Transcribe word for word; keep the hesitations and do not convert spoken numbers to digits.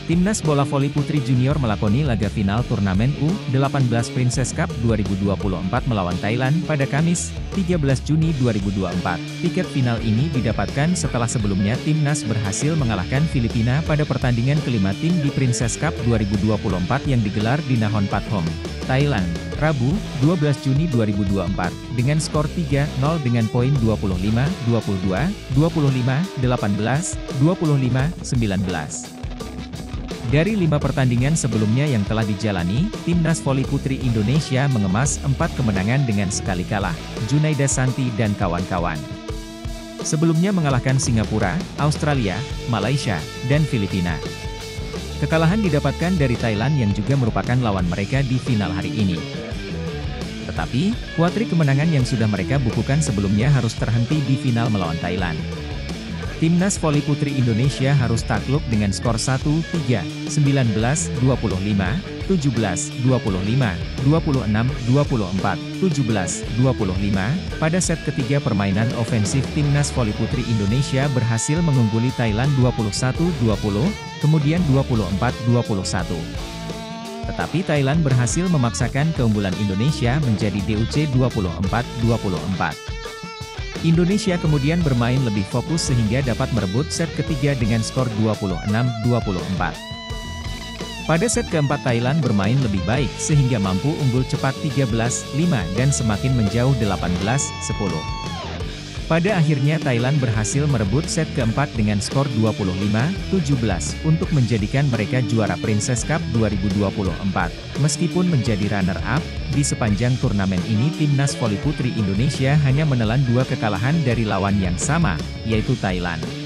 Timnas bola voli putri junior melakoni laga final turnamen U delapan belas Princess Cup dua ribu dua puluh empat melawan Thailand pada Kamis, tiga belas Juni dua ribu dua puluh empat. Tiket final ini didapatkan setelah sebelumnya Timnas berhasil mengalahkan Filipina pada pertandingan kelima tim di Princess Cup dua ribu dua puluh empat yang digelar di Nakhon Pathom, Thailand, Rabu, dua belas Juni dua ribu dua puluh empat, dengan skor tiga nol dengan poin dua puluh lima dua puluh dua, dua puluh lima delapan belas, dua puluh lima sembilan belas. Dari lima pertandingan sebelumnya yang telah dijalani, Timnas Voli Putri Indonesia mengemas empat kemenangan dengan sekali kalah, Junaida Santi dan kawan-kawan. Sebelumnya mengalahkan Singapura, Australia, Malaysia, dan Filipina. Kekalahan didapatkan dari Thailand yang juga merupakan lawan mereka di final hari ini. Tetapi, kuatri kemenangan yang sudah mereka bukukan sebelumnya harus terhenti di final melawan Thailand. Timnas Voli Putri Indonesia harus takluk dengan skor satu tiga, sembilan belas dua puluh lima, tujuh belas dua puluh lima, dua puluh enam dua puluh empat, tujuh belas dua puluh lima. Pada set ketiga permainan ofensif Timnas Voli Putri Indonesia berhasil mengungguli Thailand dua puluh satu dua puluh, kemudian dua puluh empat dua puluh satu. Tetapi Thailand berhasil memaksakan keunggulan Indonesia menjadi D U C dua puluh empat dua puluh empat. Indonesia kemudian bermain lebih fokus sehingga dapat merebut set ketiga dengan skor dua puluh enam dua puluh empat. Pada set keempat Thailand bermain lebih baik sehingga mampu unggul cepat tiga belas lima dan semakin menjauh delapan belas sepuluh. Pada akhirnya Thailand berhasil merebut set keempat dengan skor dua puluh lima tujuh belas untuk menjadikan mereka juara Princess Cup dua ribu dua puluh empat. Meskipun menjadi runner-up, di sepanjang turnamen ini Timnas Voli Putri Indonesia hanya menelan dua kekalahan dari lawan yang sama, yaitu Thailand.